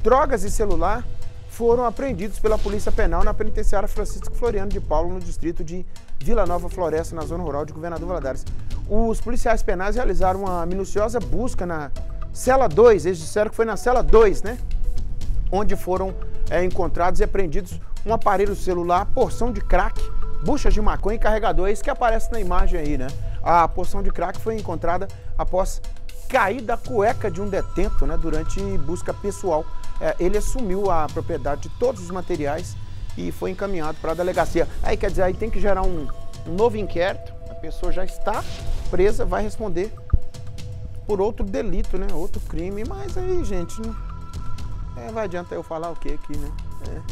drogas e celular foram apreendidos pela Polícia Penal na penitenciária Francisco Floriano de Paulo, no distrito de Vila Nova Floresta, na zona rural de Governador Valadares. Os policiais penais realizaram uma minuciosa busca na cela 2, eles disseram que foi na cela 2, né? Onde foram encontrados e apreendidos um aparelho celular, porção de crack, buchas de maconha e carregador, é isso que aparece na imagem aí, né? A porção de crack foi encontrada após cair da cueca de um detento, né, durante busca pessoal. Ele assumiu a propriedade de todos os materiais e foi encaminhado para a delegacia. Aí, quer dizer, aí tem que gerar um novo inquérito, a pessoa já está presa, vai responder por outro delito, né, outro crime, mas aí, gente, não vai adiantar eu falar o que aqui, né?